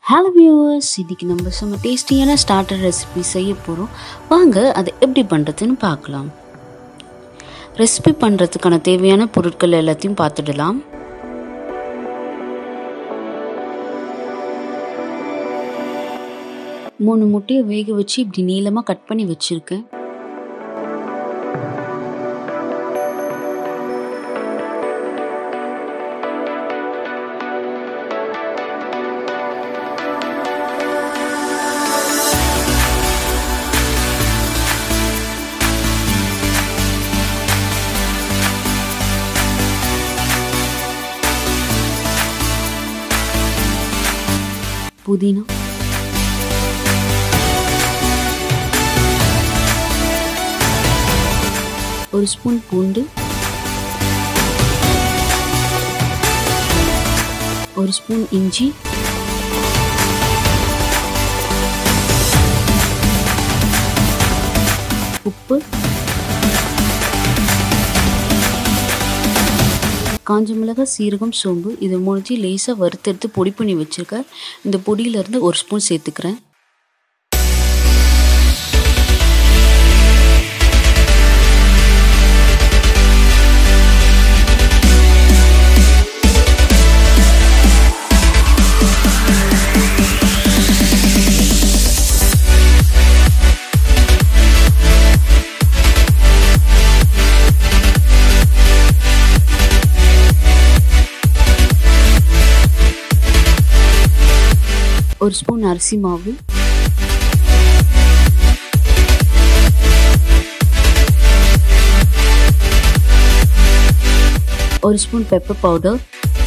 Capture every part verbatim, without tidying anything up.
Hello viewers, இன்னைக்கு நம்ம some டேஸ்டியான ஸ்டார்டர் ரெசிபி செய்ய போறோம். வாங்க அதை எப்படி பண்றதுன்னு பார்க்கலாம். ரெசிபி பண்றதுக்கான தேவையான பொருட்கள் எல்லாத்தையும் பார்த்துடலாம். மூணு முட்டையை வேக வச்சு இப்படி நீளமா கட் பண்ணி வச்சிருக்கேன். புதினா, ஒரு ஸ்பூன் பூண்டு, ஒரு ஸ்பூன் இஞ்சி, உப்பு, காஞ்ச மிளகாய், சீரகம், சோம்பு இது மூணுத்தையும் லேசாக வறுத்தெடுத்து பொடி பண்ணி வச்சுருக்கேன். இந்த பொடியிலேருந்து ஒரு ஸ்பூன் சேர்த்துக்கிறேன். ஒரு ஸ்பூன் அரிசி மாவு, ஒரு ஸ்பூன் பெப்பர் பவுடர்,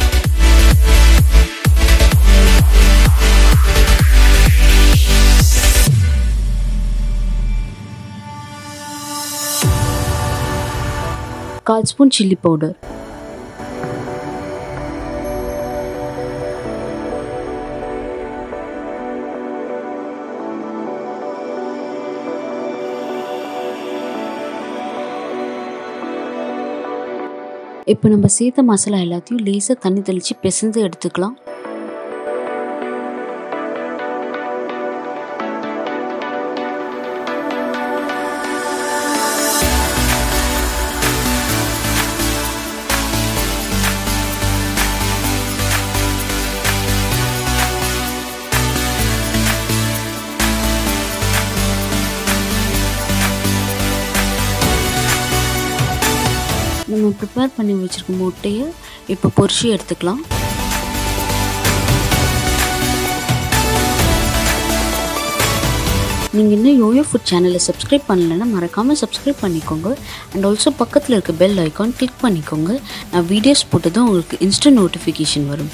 கால் ஸ்பூன் சில்லி பவுடர், இப்போ நம்ம சேர்த்த மசாலா எல்லாத்தையும் லேசாக தண்ணி தெளித்து பிசைஞ்சு எடுத்துக்கலாம். நம்ம ப்ரிப்பேர் பண்ணி வச்சுருக்க முட்டையை இப்போ பொரிச்சு எடுத்துக்கலாம். நீங்கள் இன்னும் யோயோ ஃபுட் சேனலை சப்ஸ்கிரைப் பண்ணலைன்னா மறக்காமல் சப்ஸ்கிரைப் பண்ணிக்கோங்க. அண்ட் ஆல்சோ பக்கத்தில் இருக்க பெல் ஐக்கான் கிளிக் பண்ணிக்கோங்க. நான் வீடியோஸ் போட்டதும் உங்களுக்கு இன்ஸ்டன்ட் நோட்டிஃபிகேஷன் வரும்.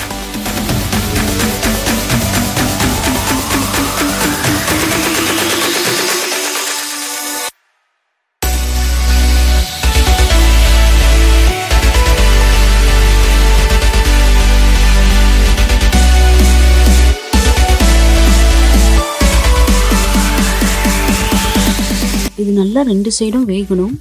இது நல்லா ரெண்டு சைடும் வேகணும்.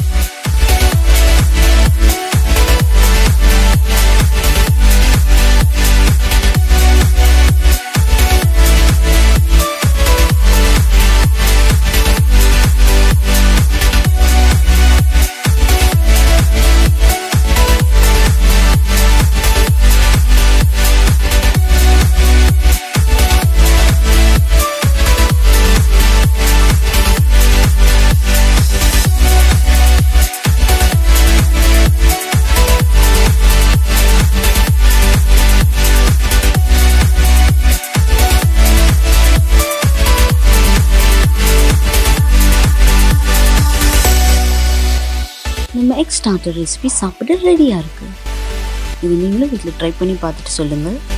நம்ம எக் ஸ்டார்டர் ரெசிபி சாப்பிட ரெடியாக இருக்குது. இது நீங்களும் வீட்டில் ட்ரை பண்ணி பார்த்துட்டு சொல்லுங்கள்.